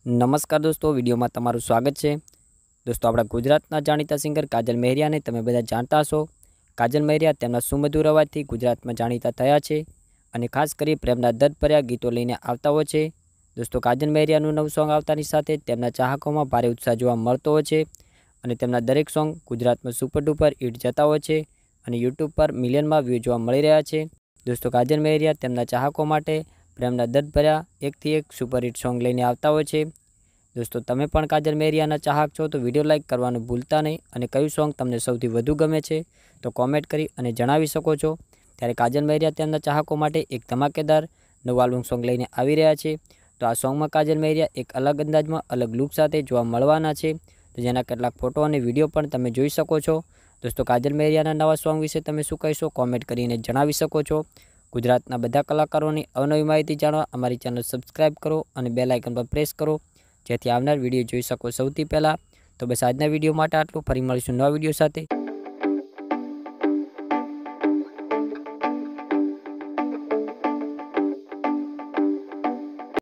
નમસ્કાર દોસ્તો, વિડીયોમાં તમારું સ્વાગત છે। દોસ્તો, આપણા ગુજરાતના જાણીતા સિંગર કાજલ મહેરિયાને તમે બધા જાણતા હશો। કાજલ મહેરિયા તેમના સુમધુર અવાજથી ગુજરાતમાં જાણીતા થયા છે અને ખાસ કરી પ્રેમના દર્દભર્યા ગીતો લઈને આવતા હોય છે। દોસ્તો, કાજલ મહેરિયાનું નવું સોંગ આવતાની સાથે તેમના ચાહકોમાં ભારે ઉત્સાહ જોવા મળતો હોય છે અને તેમના દરેક સોંગ ગુજરાતમાં સુપર ડુપર હિટ જતા હોય છે અને યુટ્યુબ પર મિલિયનમાં વ્યૂ જોવા મળી રહ્યા છે। દોસ્તો, કાજલ મહેરિયા તેમના ચાહકો માટે પ્રેમના દર્દભર્યા એકથી એક સુપરહિટ સોંગ લઈને આવતા હોય છે। દોસ્તો, તમે પણ કાજલ મહેરિયાના ચાહક છો તો વિડીયો લાઇક કરવાનું ભૂલતા નહીં અને કયું સોંગ તમને સૌથી વધુ ગમે છે તો કોમેન્ટ કરી અને જણાવી શકો છો। ત્યારે કાજલ મહેરિયા તેમના ચાહકો માટે એક ધમાકેદાર નવું આલ્બમ સોંગ લઈને આવી રહ્યા છે। તો આ સોંગમાં કાજલ મહેરિયા એક અલગ અંદાજમાં અલગ લુક સાથે જોવા મળવાના છે, તો જેના કેટલાક ફોટો અને વિડીયો પણ તમે જોઈ શકો છો। દોસ્તો, કાજલ મહેરિયાના નવા સોંગ વિશે તમે શું કહેશો કોમેન્ટ કરીને જણાવી શકો છો। ગુજરાતના બધા કલાકારોની અવનવી માહિતી જાણવા અમારી ચેનલ સબસ્ક્રાઈબ કરો અને બેલ આઇકન પર પ્રેસ કરો, જેથી આવનાર વિડીયો જોઈ શકો સૌથી પહેલાં। તો બસ આજના વિડીયો માટે આટલું, ફરી મળીશું નવા વિડીયો સાથે।